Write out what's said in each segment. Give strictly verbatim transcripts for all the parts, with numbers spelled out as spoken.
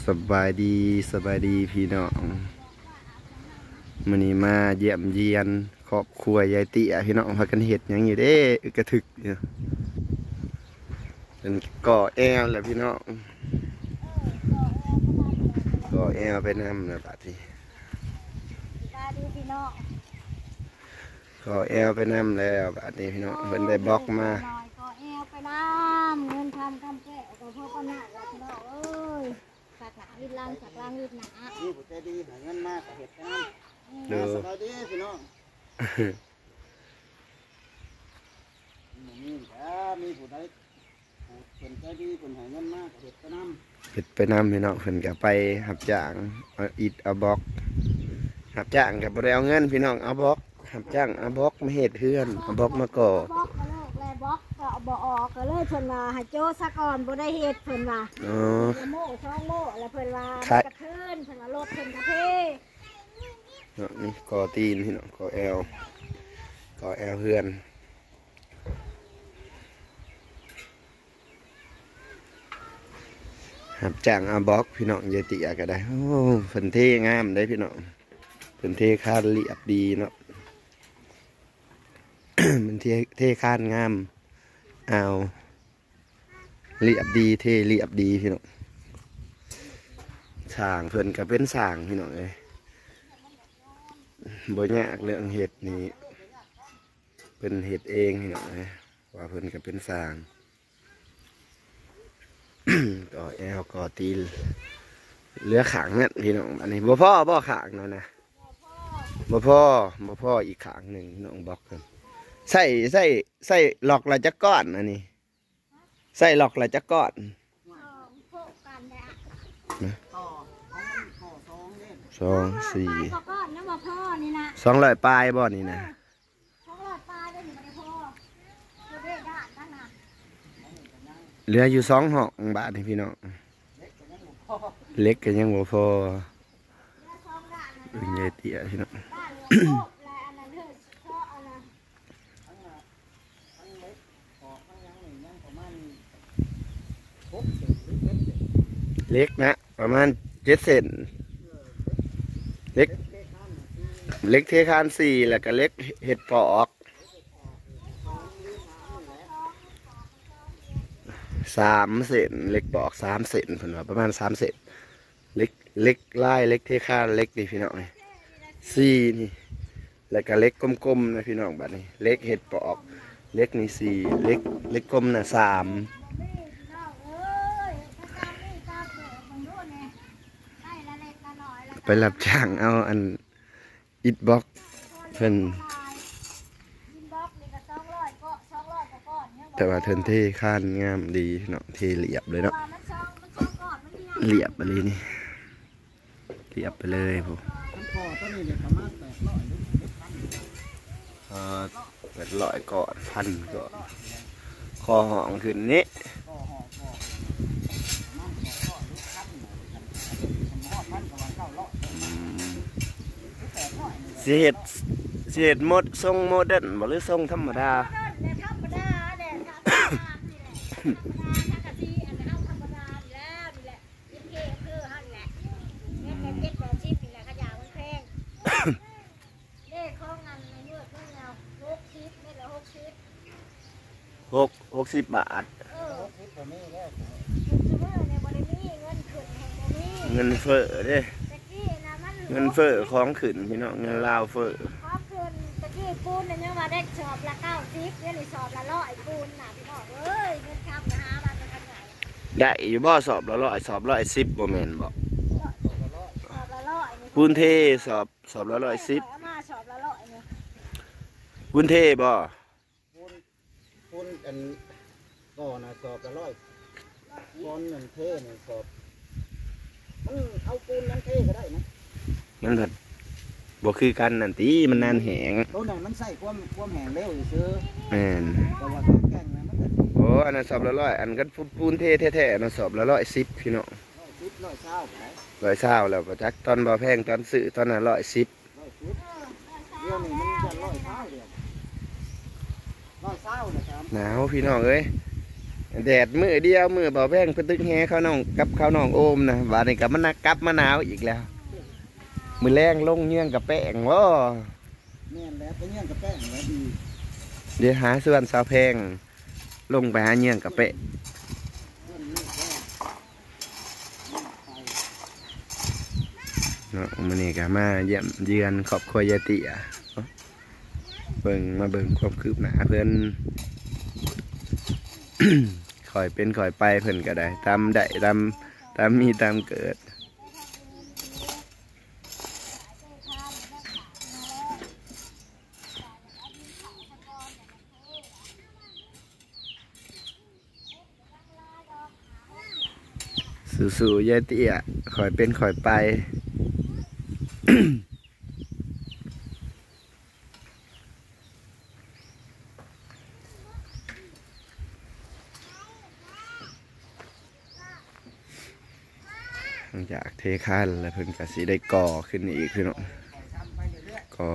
สบายดีสบายดีพี่น้องมื้อนี้มาเยี่ยมเยียนครอบครัวยายเตี้ยพี่น้องพากันเฮ็ดหยังอยู่เด้อึกกระทึกอยู่เป็นก่อแอวแหละพี่น้องก่อแอวไปนำนะบัดนี้ก่อแอวไปนำแล้วบัดนี้พี่น้องเพิ่นได้บล็อกมาก่อแอวไปน้ำเงินทำคำแก่ก็พอปนัดแล้วพี่น้องเอ้ยสักหนาวิดลังสักลังวิดหนานี่ผู้ใจดีหาเงินมากเห็ดไปน้ำเด้อสบายดีพี่น้องมีแต่มีผู้ใดผู้ใจดีคนหาเงินมากเห็ดไปน้ำเฮ็ดไปนำพี่น้องเพิ่นก็ไปรับจ้างเอาอิฐเอาบล็อกรับจ้างก็บ่ได้เอาเงินพี่น้องเอาบล็อกรับจ้างเอาบล็อกมาเฮ็ดเฮือนเอาบล็อกมาก่อบล็อกก็เลิกแลบล็อกก็บ่ออกก็เลยเพิ่นว่าให้โจ้ซะก่อนบ่ได้เฮ็ดเพิ่นว่าอ๋อโม่ช่องโม่แล้วเพิ่นว่ากระทืนเพิ่นว่ารถเพิ่นกระเทเนาะนี่ก่อตีนพี่น้องก่อแอวก่อแอวเฮือนรับจ้างเอาบล็อกพี่น้องยายเตี้ยก็ได้โอ้เพิ่นเท่งามได้พี่น้องเพิ่นเท่คาดเรียบดีเนาะ มันเท่เท่คาดงามเอาเรียบดีเท่เรียบดีพี่น้องสร้างเพิ่นก็เป็นสร้างพี่น้องเอ้ยบ่ยากเรื่องเห็ดนี้เพิ่นเห็ดเองพี่น้องเอ้ยว่าเพิ่นก็เป็นสร้าง ก่อแอลก่อตีนเหลือขางนั่นพี่น้องอันนี้บ่พ่อบ่ขางเนาะนะบ่พ่อบ่พ่ออีกขางหนึ่งน้องบอกกันใส่ใส่ใส่หลอกละจักก้อนอันนี้ใส่หลอกละจักก้อนสองสี่สองร้อยปลายบ่นี่นะเหลืออยู่สองห้องบาทนี่พี่น้องเล็กกันยังบ่พอเป็นไงเตี้ยพี่น้องเล็กนะประมาณเจ็ดเซนเล็กเล็กเทคานสี่แล้วก็เล็กเห็ดปอกสามเซนเล็กปอกสามเซนผมว่าประมาณสามเซนเล็กเล็กไล่เล็กเทคานเล็กนี่พี่น้องสี่นี่แล้วก็เล็กกลมๆนะพี่น้องบัดนี้เล็กเห็ดปอกเล็กนี่สี่เล็กเล็กกลมน่ะสามไปรับจ้างเอาอันอิฐบล็อกเพิ่นแต่ว่าเทินเท่ข้านงามดีเนาะเทเรียบเลยเนาะเรียบไปเลยนี่เรียบไปเลยผมเออแปดร้อยก่อนพันก่อนคอห่องขึ้นนี้เสียดเสียดหมดทรงโมเดิร์นหรือทรงธรรมดาหกหกสิบบาทเงินเฟ้อเด้เงินเฟ้อของขึ้นพี่น้องเงินลาวเฟ้อของขึ้นตะกี้ปูนเนี่ยมาได้สอบละเก้าสิบเนี่ยสอบละร้อยปูนน่ะพี่น้องเอ้ยเงินคำนะฮะมันเป็นยังไงได้อยู่บ่สอบละร้อยสอบร้อยสิบโมเมนต์บ่ปูนเทสอบสอบละร้อยสิบปูนเทบ่ปูนอันก่อนนะสอบละร้อยก้อนหนึ่งเทเนี่ยสอบมันเอาปูนนั้นเทก็ได้นะมันแบบบ่คือกันนั่นตีมันนานแหงตัวไหนมันใส่ความความแห้งเร็วซื้อแม่นแต่ว่าแกงนะมันจะโอ้อันนั้นสอบละร้อยอันก็ปูนเทแท้ๆอันนั้นสอบละร้อยสิบพี่น้องร้อยสิบร้อยเช้าร้อยเช้าแล้วประจักตอนบ่แพงตอนซื้อตอนนั้นร้อยสิบร้อยสิบเดี๋ยวนี้มันจะร้อยเช้าเดียวร้อยเช้านะครับหนาวพี่น้องเอ้ยแดดมือเดียวมือเบาแพงเพิ่นตึกแฮข้าวน้องกับข้าวน้องโอมนะบาดนี้ก็มันนักกลับมาหนาวอีกแล้วมือแรงลงเยื่องกับแป้งว้าแม่นแล้วไปเงี้ยกับแป้งแล้วดีเดี๋ยวหาส่วนสาวแพงลงไปหาเยื่องกับแป้งเนาะมื้อนี้ก็มาเยี่ยมเยือนครอบครัวยายเตี้ยเนาะเบิ่งมาเบิ่งความคืบหน้าเพิ่น คอยเป็นคอยไปเพิ่นก็ได้ตามได้ตามตามมีตามเกิดสู้ๆยายเตี้ยคอยเป็นคอยไป หลังจากเทคันแล้วเพิ่นก็สิได้ก่อขึ้นอีกพี่น้องก่อ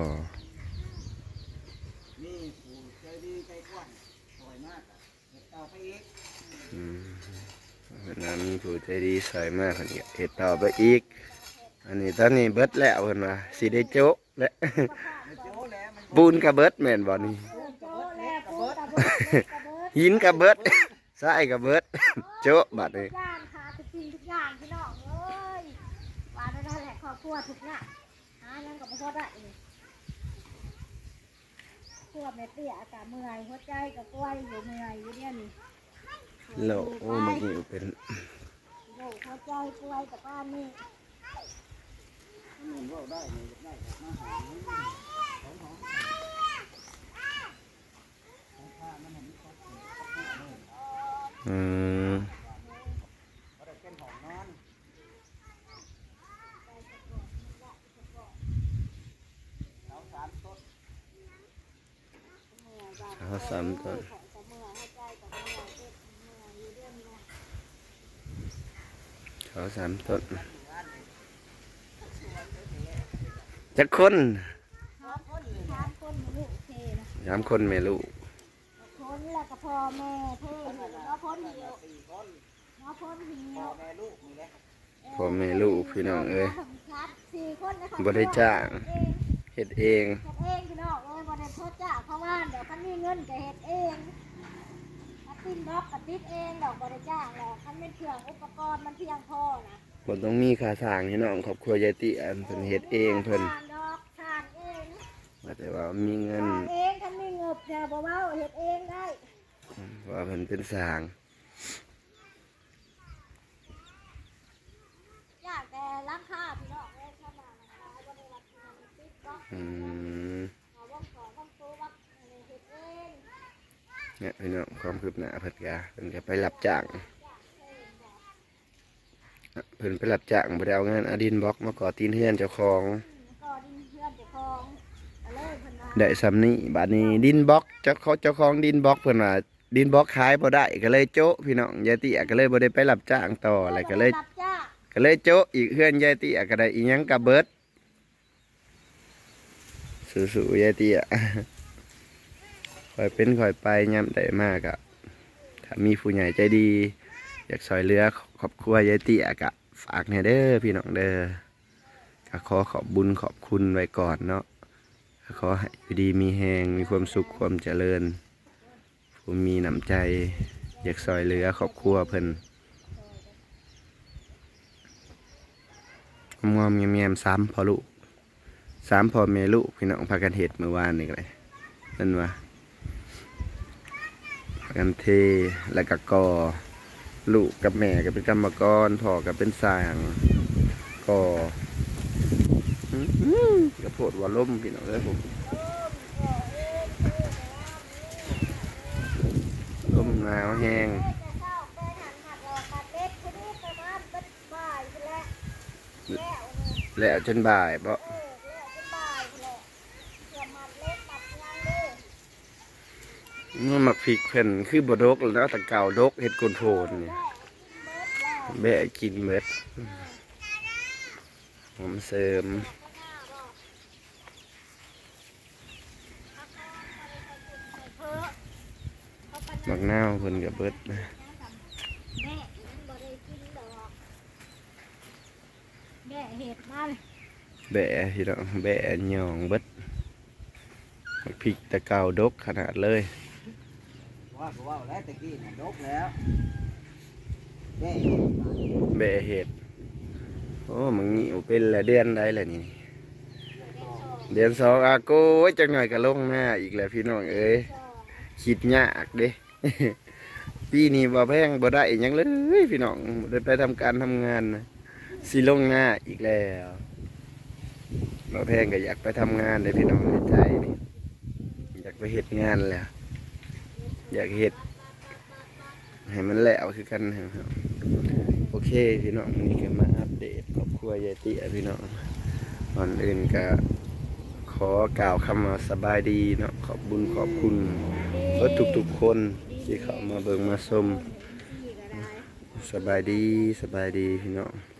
นี่ผู้ใจดีใจกว้างสวยมากอะเฮ็ดต่อไปอีกอืมเพราะนั้นมีผู้ใจดีสวยมากเพิ่นก็เฮ็ดต่อไปอีกอันนี้ตอนนี้เบิดแล้วเพิ่นว่าสิได้โจ๊ะและโจ้แล้วมันปูนกับเบิดแม่นบ่นี่โจ้แล้วปูตะเบิดตะเบิดหินกับเบิด ทรายกับเบิด โจ๊ะบัดนี้ทุกอย่างค่ะทุกสิ่งทุกอย่างพี่น้องเอ้ยว่าได้แหละครอบครัวทุกอย่างหายังกับพ่อได้เลยพวกแม่เตี้ยอากาศเมื่อยหัวใจกับกล้วยอยู่เมื่อยอยู่เนี่ยนี่โลโอ้เมื่อกี้เป็นโรคหัวใจกล้วยกับบ้านนี่มันว่าได้นี่ได้มาหาของของของผ้ามันเห็นครบอืมก็ได้เป็นของนอนเราสามต้นเขาสามต้นเขาสามต้นจักคนสามคนสามคนลูกเทนะสามคนแม่ลูกคนแล้วก็พ่อแม่เทน้อพ้นเดียวน้อพ้นเดียวแม่ลูกนี่แหละพ่อแม่ลูกพี่น้องเอ้ยสี่คนนะคะบ่ได้จ้างเฮ็ดเองเฮ็ดเองพี่น้องเอ้ยบ่ได้พ่อจ้างเพราะว่าเดี๋ยวคันมีเงินก็เฮ็ดเองถ้าติดบล็อกก็ติดเองดอกบ่ได้จ้างหรอกคันเป็นเครื่องอุปกรณ์มันเพียงพอนะบ่ต้องมีค่าสร้างพี่น้องครอบครัวยายติอันเพิ่นเฮ็ดเองเพิ่นทานดอกทานเองว่าแต่ว่ามีเงินทานเองคันมีเงิบเดี๋ยวบ่เว้าเฮ็ดเองได้ว่าเพิ่นเป็นสร้างอยากแต่ราคาพี่น้องเอ้ยถ้ามาราคาบ่ได้รับเงินติดบล็อกอืมเอาว่างขอว่างโตวักเฮ็ดเองเนี่ยพี่น้องความคืบหน้าเพิ่นก็เพิ่นก็ไปรับจ้างเพิ่นไปรับจ้างบ่ได้เอางานอดินบล็อกมาก่อตีนเฮือนเจ้าของก็ดินเพื่อนเจ้าของก็เลยเพิ่นว่าได้สำนี้บัดนี้ดินบล็อกเจ้าเขาเจ้าของดินบล็อกเพิ่นว่าดินบล็อกขายบ่ได้ก็เลยโจ๊ะพี่น้องยายเตี้ยก็เลยบ่ได้ไปรับจ้างต่ออะไรก็เลยรับจ้างก็เลยโจ๊ะอีกเฮือนยายเตี้ยก็ได้อีหยังก็เบิดสู้ๆยายเตี้ย คอยเป็นคอยไปย่ำได้มากอะถ้ามีผู้ใหญ่ใจดี อยากซอยเหลือครอบครัวยายเตี้ยกะฝากเนี่ยเด้อพี่น้องเด้อก็ขอขอบบุญขอบคุณไว้ก่อนเนาะก็ขอให้อยู่ดีมีแหงมีความสุขความเจริญผู้มีน้ำใจ อยากซอยเหลือครอบครัวเพิ่นงอมๆแงมๆซ้ำพอลูกซ้ำพอเมลูกพี่น้องพากันเห็ดเมื่อวานนี่เลยนั่นวะพากันเทแล้วก็กอลูกกับแม่ก็เป็นกรรมกรพ่อก็เป็นสร้างกออื้อหือกระโพดว่าล่มพี่น้องเลยผมล่มหนาวแห้ง แล้วจนบ่ายเพราะมันมักพริกเพิ่นคือบดกแล้วแต่เก่าดกเห็ดโกนโพนนี่แบะกินเม็ดหอมเสริมมักนาวเพิ่นกับเบิดนะแม่ยังบ่ได้กินดอกแม่เห็ดมันแบะพี่น้องแบะหย่องเบิดพริกตะเกาดกขนาดเลยว่าก็ว่าแล้วตะกี้น่ะดกแล้วแม่แบะเห็ดโอ้มันงิวเป็นละเดือนได้แหละนี่เดือนสองอาโก้จังหน่อยก็ลงหน้าอีกแล้วพี่น้องเอ้ยคิดยากเด้ ปีนี้บ่แพงบ่ได้หยังเลยพี่น้องบ่ได้ไปทำการทำงานนะสิลงหน้าอีกแล้วบ่แพงก็อยากไปทำงานเลยพี่น้องในใจนี่อยากไปเฮ็ดงานแหล้วอยากเฮ็ดให้มันแล้วคือกันครับโอเคพี่น้องนี่ก็มาอัปเดตครอบครัวยายเตี้ยพี่น้องก่อนอื่นก็ขอกล่าวคำว่าสบายดีเนาะขอบบุญขอบคุณเพื่อทุกๆคนที่เข้ามาเบิ่งมาชมสบายดีสบายดีพี่น้อง